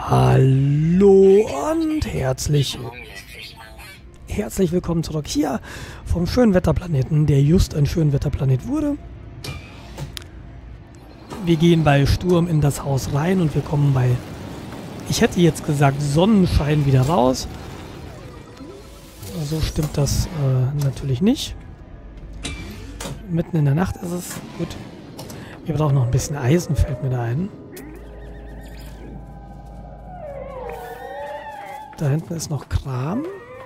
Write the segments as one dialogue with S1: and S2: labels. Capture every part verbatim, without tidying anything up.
S1: Hallo und herzlich, herzlich willkommen zurück hier vom Schönwetterplaneten, der just ein Schönwetterplanet wurde. Wir gehen bei Sturm in das Haus rein und wir kommen bei, ich hätte jetzt gesagt, Sonnenschein wieder raus. So stimmt das äh, natürlich nicht. Mitten in der Nacht ist es. Gut. Wir brauchen noch ein bisschen Eisen, fällt mir da ein. Da hinten ist noch Kram.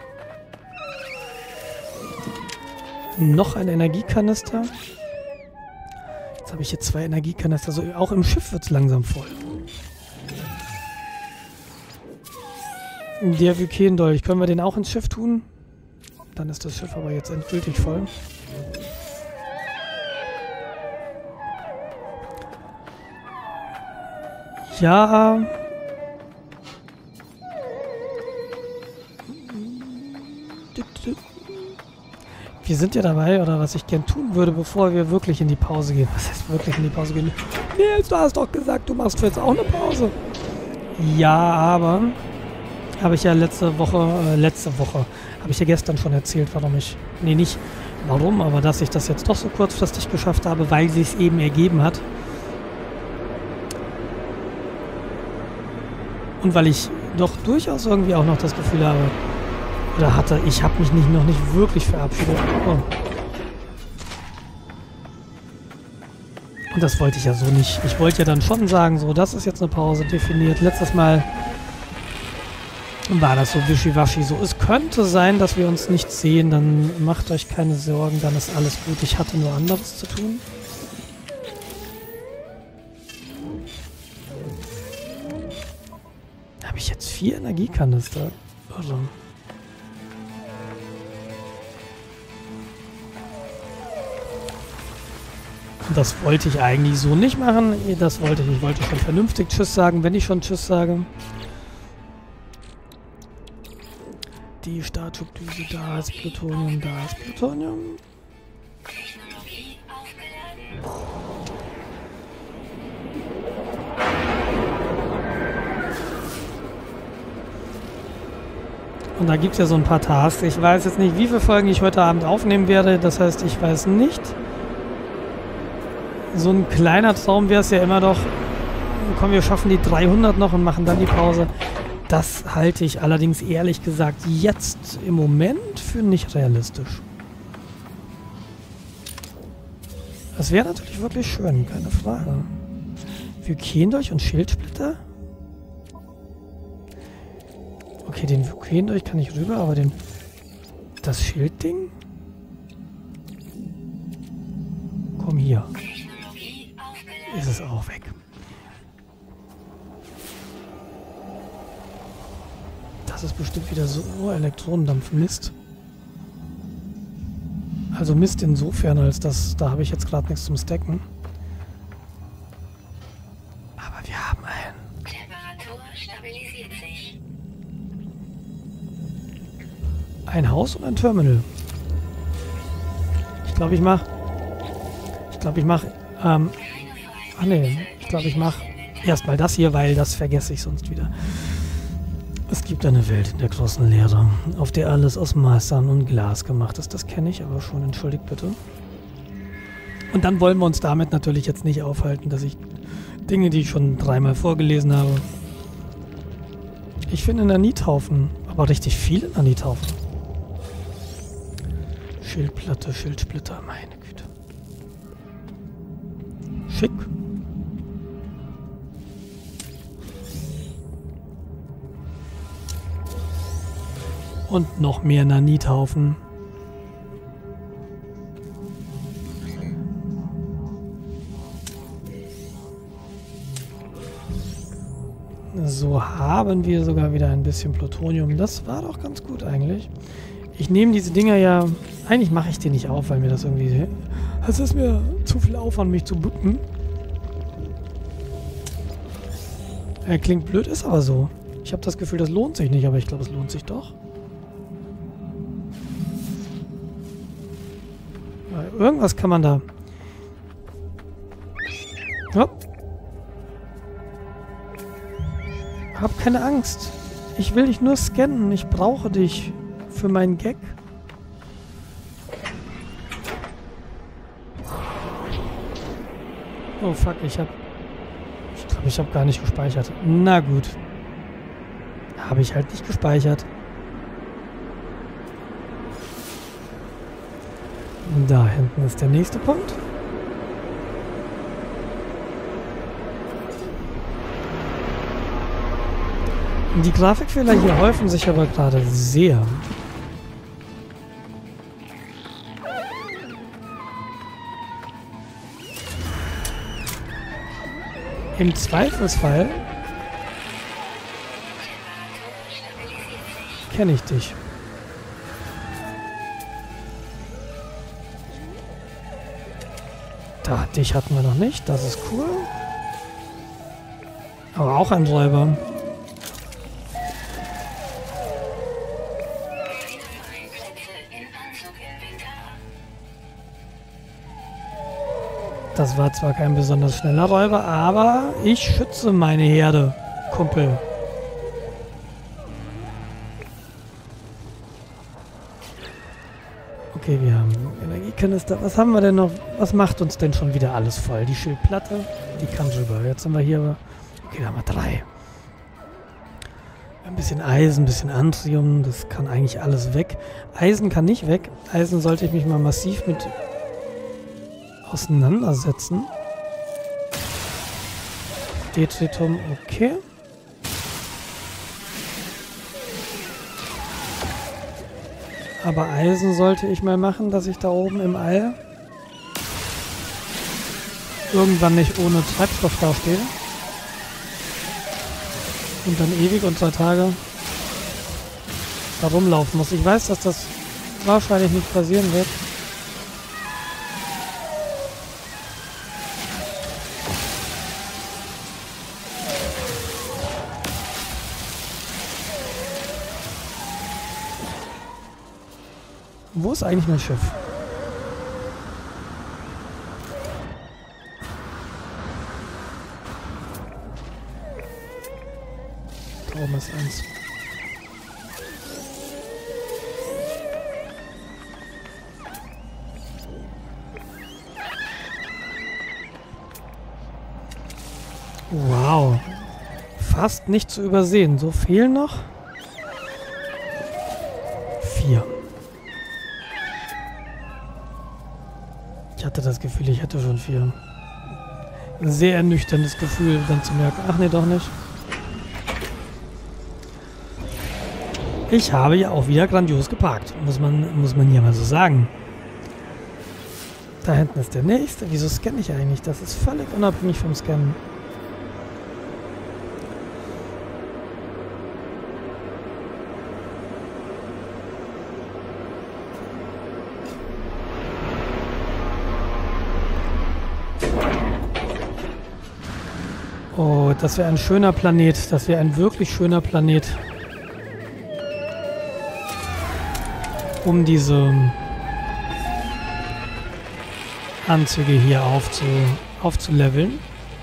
S1: Noch ein Energiekanister. Jetzt habe ich hier zwei Energiekanister. Also auch im Schiff wird es langsam voll. Der Vykendolch. Können wir den auch ins Schiff tun? Dann ist das Schiff aber jetzt endgültig voll. Ja. Wir sind ja dabei, oder was ich gern tun würde, bevor wir wirklich in die Pause gehen. Was heißt wirklich in die Pause gehen? Nils, du hast doch gesagt, du machst jetzt auch eine Pause. Ja, aber habe ich ja letzte Woche, äh, letzte Woche, habe ich ja gestern schon erzählt, warum ich, nee, nicht warum, aber dass ich das jetzt doch so kurzfristig geschafft habe, weil sie es eben ergeben hat. Und weil ich doch durchaus irgendwie auch noch das Gefühl habe, oder hatte, ich habe mich nicht, noch nicht wirklich verabschiedet. Oh. Und das wollte ich ja so nicht. Ich wollte ja dann schon sagen, so, das ist jetzt eine Pause definiert. Letztes Mal war das so wischiwaschi. So, es könnte sein, dass wir uns nicht sehen. Dann macht euch keine Sorgen, dann ist alles gut. Ich hatte nur anderes zu tun. Habe ich jetzt vier Energiekanister? Irre. Das wollte ich eigentlich so nicht machen. Das wollte ich. Ich wollte schon vernünftig Tschüss sagen, wenn ich schon Tschüss sage. Die Startschubdüse, da ist Plutonium, da ist Plutonium. Und da gibt es ja so ein paar Tasks. Ich weiß jetzt nicht, wie viele Folgen ich heute Abend aufnehmen werde. Das heißt, ich weiß nicht. So ein kleiner Traum wäre es ja immer doch, komm, wir schaffen die dreihundert noch und machen dann die Pause. Das halte ich allerdings ehrlich gesagt jetzt im Moment für nicht realistisch. Das wäre natürlich wirklich schön, keine Frage. Vykendolch und Schildsplitter? Okay, den Vykendolch kann ich rüber, aber den... Das Schildding? Komm hier. Ist es auch weg. Das ist bestimmt wieder so oh, Elektronendampf. Mist. Also Mist insofern, als dass da habe ich jetzt gerade nichts zum Stacken. Aber wir haben einen.
S2: Temperatur stabilisiert sich.
S1: Ein Haus und ein Terminal. Ich glaube, ich mache... Ich glaube, ich mache... Ähm, Ach nee, ich glaube, ich mache erstmal das hier, weil das vergesse ich sonst wieder. Es gibt eine Welt in der großen Leere, auf der alles aus Mastern und Glas gemacht ist. Das kenne ich aber schon, entschuldigt bitte. Und dann wollen wir uns damit natürlich jetzt nicht aufhalten, dass ich Dinge, die ich schon dreimal vorgelesen habe. Ich finde Nanithaufen, aber richtig viele Nanithaufen. Schildplatte, Schildsplitter, meine Güte. Schick. Und noch mehr Nanithaufen. So haben wir sogar wieder ein bisschen Plutonium. Das war doch ganz gut eigentlich. Ich nehme diese Dinger ja... Eigentlich mache ich die nicht auf, weil mir das irgendwie... Es ist mir zu viel Aufwand, mich zu bücken. Er klingt blöd, ist aber so. Ich habe das Gefühl, das lohnt sich nicht, aber ich glaube, es lohnt sich doch. Irgendwas kann man da... Ja. Hab keine Angst. Ich will dich nur scannen. Ich brauche dich für meinen Gag. Oh fuck, ich hab... Ich glaube, ich habe gar nicht gespeichert. Na gut. Habe ich halt nicht gespeichert. Da hinten ist der nächste Punkt. Die Grafikfehler hier häufen sich aber gerade sehr. Im Zweifelsfall kenne ich dich. Da, dich hatten wir noch nicht. Das ist cool. Aber auch ein Räuber. Das war zwar kein besonders schneller Räuber, aber ich schütze meine Herde, Kumpel. Okay, wir haben Energiekanister. Was haben wir denn noch? Was macht uns denn schon wieder alles voll? Die Schildplatte, die kann drüber. Jetzt sind wir hier. Okay, da haben wir drei. Ein bisschen Eisen, ein bisschen Antrium, das kann eigentlich alles weg. Eisen kann nicht weg. Eisen sollte ich mich mal massiv mit auseinandersetzen. Detritum, okay. Aber Eisen sollte ich mal machen, dass ich da oben im All irgendwann nicht ohne Treibstoff dastehe. Und dann ewig und zwei Tage da rumlaufen muss. Ich weiß, dass das wahrscheinlich nicht passieren wird. Wo ist eigentlich mein Schiff? Da oben ist eins. Wow. Fast nicht zu übersehen. So fehlen noch vier. Ich hatte das Gefühl, ich hätte schon vier. Ein sehr ernüchterndes Gefühl, dann zu merken, ach nee, doch nicht. Ich habe ja auch wieder grandios geparkt, muss man, muss man hier mal so sagen. Da hinten ist der nächste. Wieso scanne ich eigentlich? Das ist völlig unabhängig vom Scannen. Oh, das wäre ein schöner Planet. Das wäre ein wirklich schöner Planet. Um diese Anzüge hier aufzu, aufzuleveln.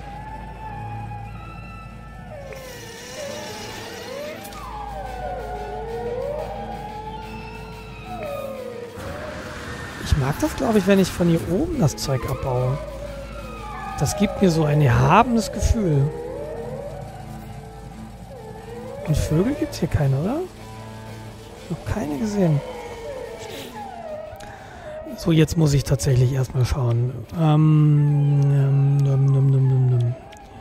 S1: Ich mag das, glaube ich, wenn ich von hier oben das Zeug abbaue. Das gibt mir so ein erhabenes Gefühl. Und Vögel gibt es hier keine, oder? Noch keine gesehen. So, jetzt muss ich tatsächlich erstmal schauen. Ähm, num, num, num, num, num.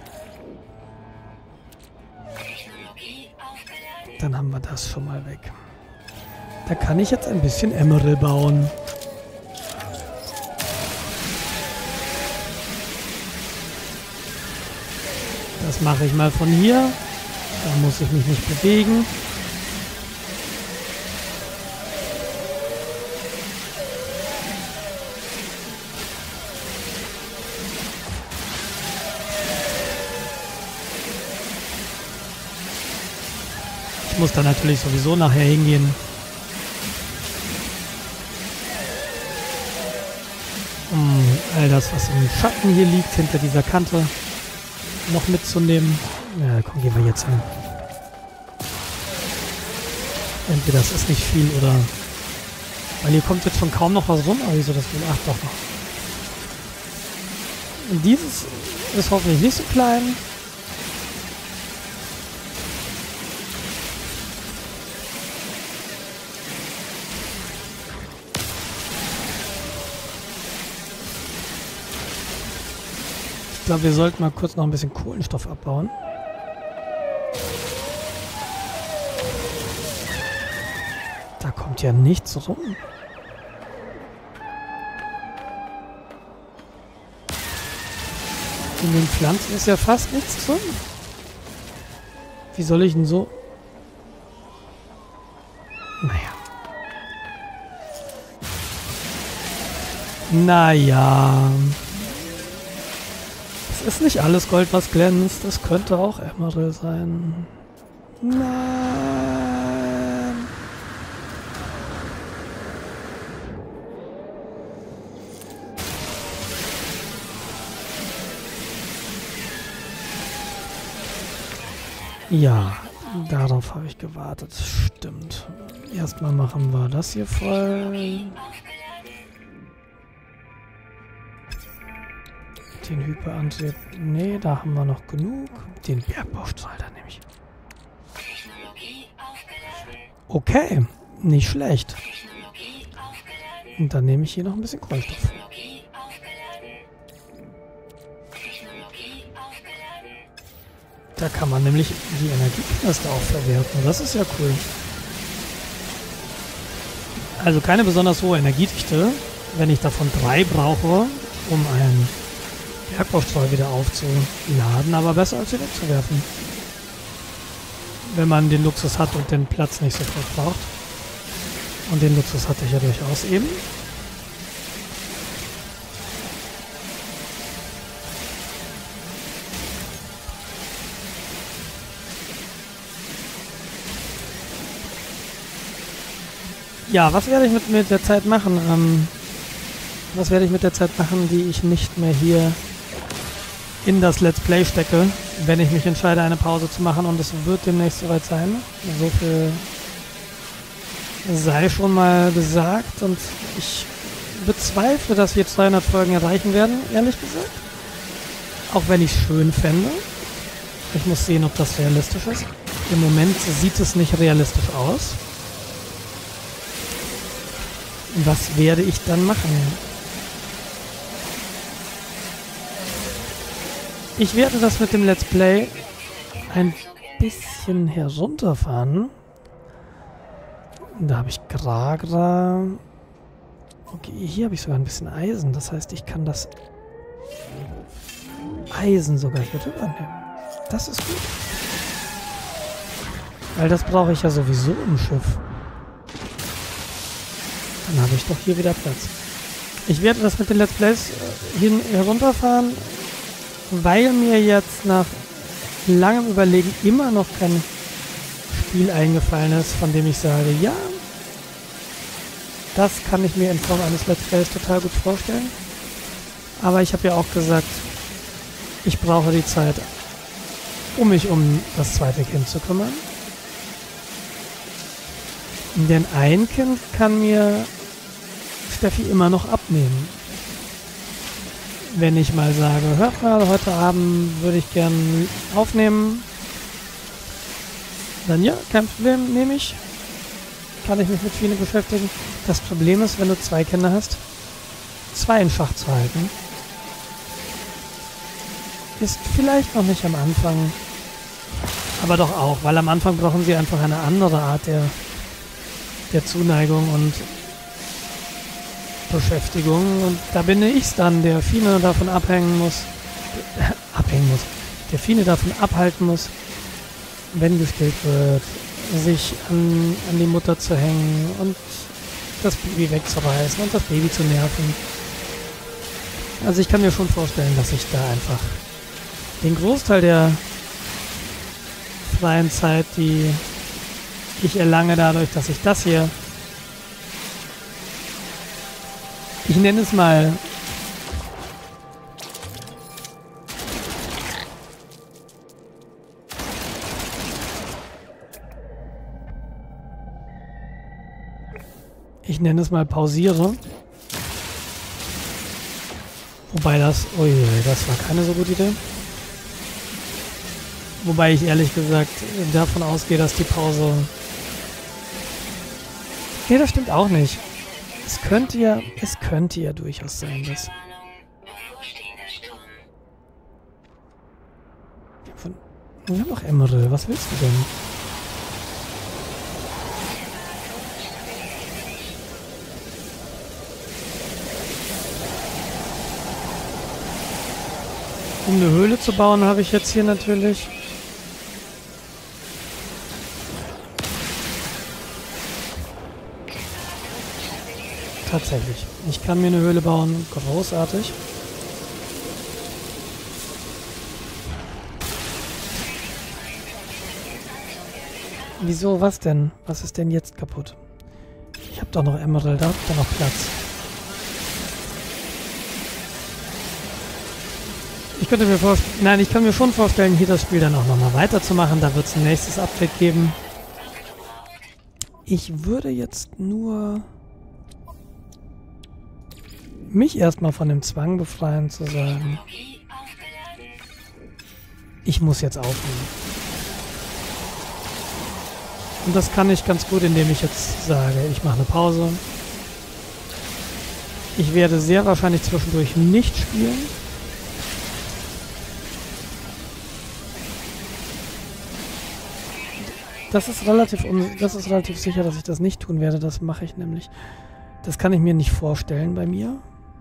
S1: Dann haben wir das schon mal weg. Da kann ich jetzt ein bisschen Emerald bauen. Das mache ich mal von hier. Da muss ich mich nicht bewegen. Ich muss da natürlich sowieso nachher hingehen. Um all das, was im Schatten hier liegt, hinter dieser Kante noch mitzunehmen. Ja, komm, gehen wir jetzt hin. Entweder das ist nicht viel oder... Weil hier kommt jetzt schon kaum noch was rum, aber wieso das will? Ach, doch noch. Und dieses ist hoffentlich nicht so klein. Ich glaube, wir sollten mal kurz noch ein bisschen Kohlenstoff abbauen. Da kommt ja nichts rum. In den Pflanzen ist ja fast nichts drin. Wie soll ich denn so... Naja. Naja. Es ist nicht alles Gold, was glänzt. Es könnte auch Emerald sein. Nein. Ja, darauf habe ich gewartet. Stimmt. Erstmal machen wir das hier voll. Den Hyperantrieb. Nee, da haben wir noch genug. Den Bergbaustrahl, da nehme ich. Okay, nicht schlecht. Und dann nehme ich hier noch ein bisschen Kohlenstoff. Da kann man nämlich die Energieknaster auch verwerten. Das ist ja cool. Also keine besonders hohe Energiedichte, wenn ich davon drei brauche, um einen Bergbaustrahl wieder aufzuladen, aber besser als sie wegzuwerfen. Wenn man den Luxus hat und den Platz nicht sofort braucht. Und den Luxus hatte ich ja durchaus eben. Ja, was werde ich mit, mit der Zeit machen? Ähm, was werde ich mit der Zeit machen, die ich nicht mehr hier in das Let's Play stecke, wenn ich mich entscheide, eine Pause zu machen, und es wird demnächst soweit sein. So viel sei schon mal gesagt, und ich bezweifle, dass wir zweihundert Folgen erreichen werden, ehrlich gesagt. Auch wenn ich es schön fände. Ich muss sehen, ob das realistisch ist. Im Moment sieht es nicht realistisch aus. Was werde ich dann machen? Ich werde das mit dem Let's Play ein bisschen herunterfahren. Da habe ich Gragra. Okay, hier habe ich sogar ein bisschen Eisen. Das heißt, ich kann das Eisen sogar hier rübernehmen. Das ist gut. Weil das brauche ich ja sowieso im Schiff. Dann habe ich doch hier wieder Platz. Ich werde das mit den Let's Plays hin herunterfahren, weil mir jetzt nach langem Überlegen immer noch kein Spiel eingefallen ist, von dem ich sage, ja, das kann ich mir in Form eines Let's Plays total gut vorstellen. Aber ich habe ja auch gesagt, ich brauche die Zeit, um mich um das zweite Kind zu kümmern. Denn ein Kind kann mir Steffi immer noch abnehmen. Wenn ich mal sage, hört mal, heute Abend würde ich gern aufnehmen, dann ja, kein Problem, nehme ich. Kann ich mich mit Fine beschäftigen. Das Problem ist, wenn du zwei Kinder hast, zwei in Schach zu halten, ist vielleicht noch nicht am Anfang, aber doch auch, weil am Anfang brauchen sie einfach eine andere Art der, der Zuneigung und Beschäftigung, und da bin ich dann, der Fine davon abhängen muss, äh, abhängen muss, der Fine davon abhalten muss, wenn gestillt wird, sich an, an die Mutter zu hängen und das Baby wegzureißen und das Baby zu nerven. Also ich kann mir schon vorstellen, dass ich da einfach den Großteil der freien Zeit, die ich erlange dadurch, dass ich das hier, ich nenne es mal, ich nenne es mal pausiere. Wobei das, ui, das war keine so gute Idee. Wobei ich ehrlich gesagt davon ausgehe, dass die Pause... Nee, das stimmt auch nicht. Es könnte ja, es könnte ja durchaus sein, dass... Von, wir haben noch Emerald, was willst du denn? Um eine Höhle zu bauen, habe ich jetzt hier natürlich... Tatsächlich. Ich kann mir eine Höhle bauen. Großartig. Wieso? Was denn? Was ist denn jetzt kaputt? Ich habe doch noch Emerald. Da habe ich doch noch Platz. Ich könnte mir vorstellen... Nein, ich kann mir schon vorstellen, hier das Spiel dann auch nochmal weiterzumachen. Da wird es ein nächstes Update geben. Ich würde jetzt nur... mich erstmal von dem Zwang befreien, zu sagen, ich muss jetzt aufnehmen. Und das kann ich ganz gut, indem ich jetzt sage, ich mache eine Pause. Ich werde sehr wahrscheinlich zwischendurch nicht spielen. Das ist relativ, das ist relativ sicher, dass ich das nicht tun werde. Das mache ich nämlich. Das kann ich mir nicht vorstellen bei mir.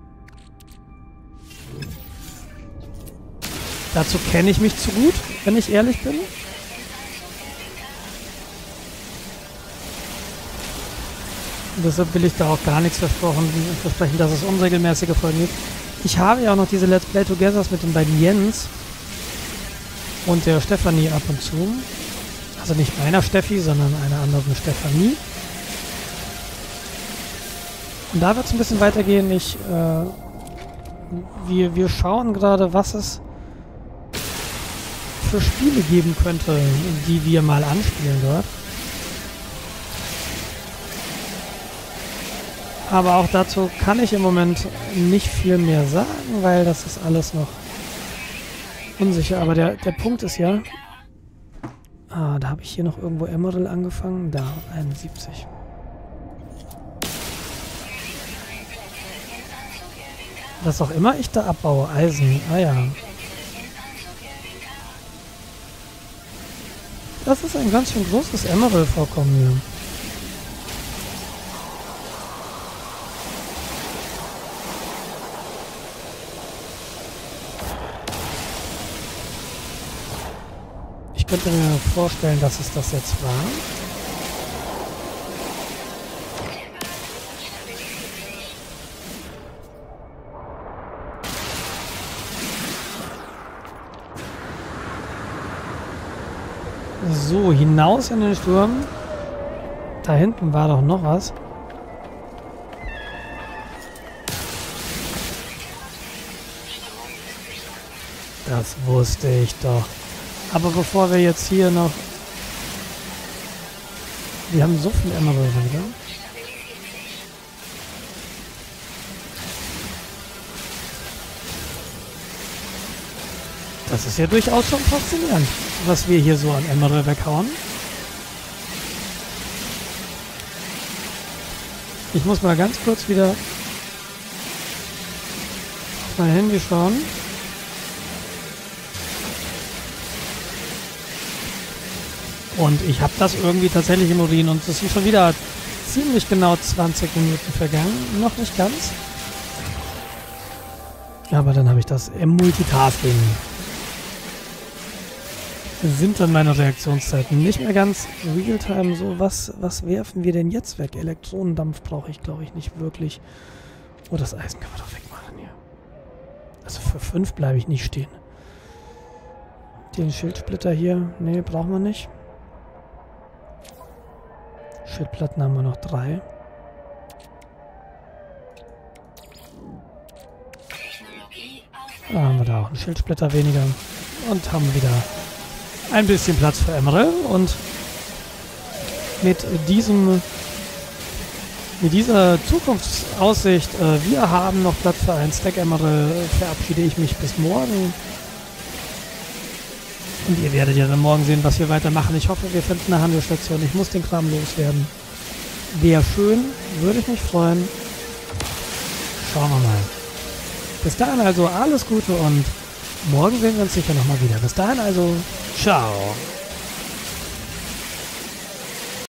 S1: Dazu kenne ich mich zu gut, wenn ich ehrlich bin. Und deshalb will ich da auch gar nichts versprochen, versprechen, dass es unregelmäßige Folgen gibt. Ich habe ja auch noch diese Let's Play Togethers mit den beiden Jens und der Stefanie ab und zu. Also nicht meiner Steffi, sondern einer anderen Stefanie. Und da wird es ein bisschen weitergehen. Ich, äh, wir, wir schauen gerade, was es für Spiele geben könnte, die wir mal anspielen dort. Aber auch dazu kann ich im Moment nicht viel mehr sagen, weil das ist alles noch unsicher. Aber der, der Punkt ist ja... Ah, da habe ich hier noch irgendwo Emerald angefangen. Da, einundsiebzig. Was auch immer ich da abbaue. Eisen. Ah ja. Das ist ein ganz schön großes Emerald-Vorkommen hier. Ich könnte mir vorstellen, dass es das jetzt war. So, hinaus in den Sturm. Da hinten war doch noch was. Das wusste ich doch. Aber bevor wir jetzt hier noch... Wir haben so viel Emerald wieder. Das ist ja durchaus schon faszinierend, was wir hier so an Emerald weghauen. Ich muss mal ganz kurz wieder auf mein Handy schauen. Und ich habe das irgendwie tatsächlich im Urin und es sind schon wieder ziemlich genau zwanzig Minuten vergangen. Noch nicht ganz. Aber dann habe ich das im Multitasking. Sind dann meine Reaktionszeiten nicht mehr ganz Realtime so. Was, was werfen wir denn jetzt weg? Elektronendampf brauche ich, glaube ich, nicht wirklich. Oh, das Eisen kann man doch wegmachen hier. Also für fünf bleibe ich nicht stehen. Den Schildsplitter hier, nee, brauchen wir nicht. Schildplatten haben wir noch drei. Da haben wir da auch einen Schildsplitter weniger. Und haben wieder ein bisschen Platz für Emerald. Und mit diesem Mit dieser Zukunftsaussicht, äh, wir haben noch Platz für ein Stack Emerald, verabschiede ich mich bis morgen. Und ihr werdet ja dann morgen sehen, was wir weitermachen. Ich hoffe, wir finden eine Handelsstation. Ich muss den Kram loswerden. Wäre schön, würde ich mich freuen. Schauen wir mal. Bis dahin also alles Gute und morgen sehen wir uns sicher nochmal wieder. Bis dahin also, ciao.